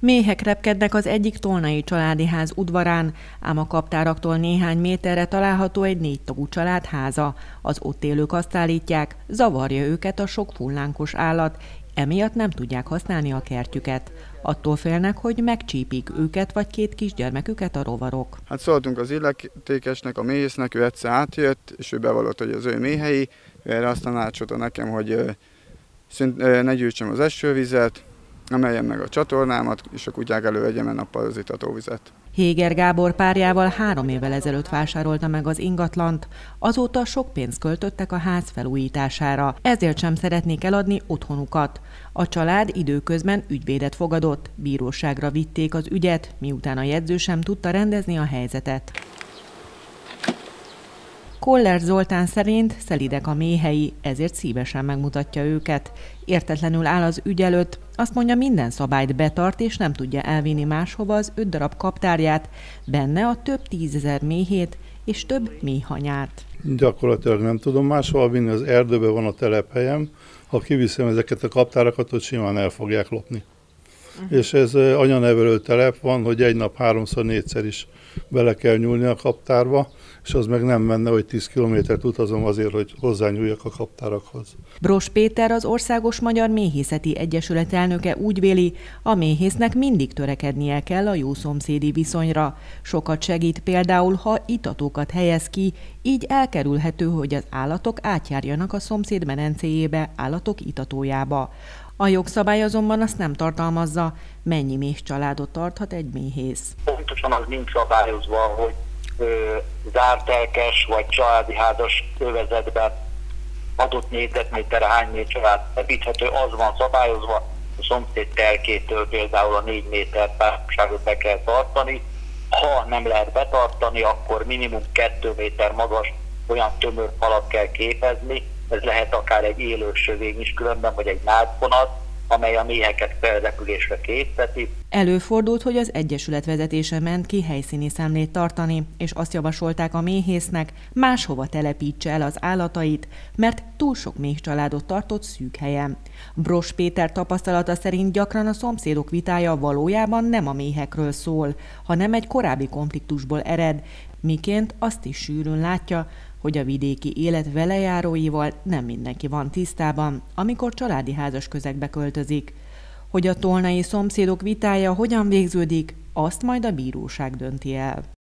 Méhek repkednek az egyik tolnai családi ház udvarán, ám a kaptáraktól néhány méterre található egy 4 tagú család háza. Az ott élők azt állítják, zavarja őket a sok fullánkos állat, emiatt nem tudják használni a kertjüket. Attól félnek, hogy megcsípik őket vagy 2 kisgyermeküket a rovarok. Hát szóltunk az illetékesnek, a méhésznek, ő egyszer átjött, és ő bevallott, hogy az ő méhei. Erre azt tanácsolta nekem, hogy ne gyűjtsem az esővizet, emeljem meg a csatornámat, és a kutyák elővegyem a nappal az itatóvizet. Héger Gábor párjával 3 évvel ezelőtt vásárolta meg az ingatlant, azóta sok pénzt költöttek a ház felújítására, ezért sem szeretnék eladni otthonukat. A család időközben ügyvédet fogadott, bíróságra vitték az ügyet, miután a jegyző sem tudta rendezni a helyzetet. Koller Zoltán szerint szelídek a méhei, ezért szívesen megmutatja őket. Értetlenül áll az ügy előtt, azt mondja, minden szabályt betart, és nem tudja elvinni máshova az 5 darab kaptárját, benne a több 10 000 méhét és több méhanyát. Gyakorlatilag nem tudom máshova vinni, az erdőben van a telephelyem, ha kiviszem ezeket a kaptárakat, ott simán el fogják lopni. És ez anyanevelő telep van, hogy egy nap 3-4-szer is bele kell nyúlni a kaptárba, és az meg nem menne, hogy 10 kilométert utazom azért, hogy hozzányúljak a kaptárakhoz. Bross Péter, az Országos Magyar Méhészeti Egyesület elnöke úgy véli, a méhésznek mindig törekednie kell a jó szomszédi viszonyra. Sokat segít például, ha itatókat helyez ki, így elkerülhető, hogy az állatok átjárjanak a szomszéd medencéjébe, állatok itatójába. A jogszabály azonban azt nem tartalmazza, mennyi méhcsaládot tarthat egy méhész. Pontosan az nincs szabályozva, hogy zártelkes vagy családi házas övezetben adott négyzetméterre hány méhcsalád építhető, az van szabályozva. A szomszéd telkétől például a 4 méter távolságot be kell tartani. Ha nem lehet betartani, akkor minimum 2 méter magas olyan tömör falat kell képezni. Ez lehet akár egy élő sövény is különben, vagy egy nádfonat, amely a méheket felrepülésre készíti. Előfordult, hogy az egyesület vezetése ment ki helyszíni számlét tartani, és azt javasolták a méhésznek, máshova telepítse el az állatait, mert túl sok méhcsaládot tartott szűk helyen. Bross Péter tapasztalata szerint gyakran a szomszédok vitája valójában nem a méhekről szól, hanem egy korábbi konfliktusból ered, miként azt is sűrűn látja, hogy a vidéki élet velejáróival nem mindenki van tisztában, amikor családi házas közegbe költözik. Hogy a tolnai szomszédok vitája hogyan végződik, azt majd a bíróság dönti el.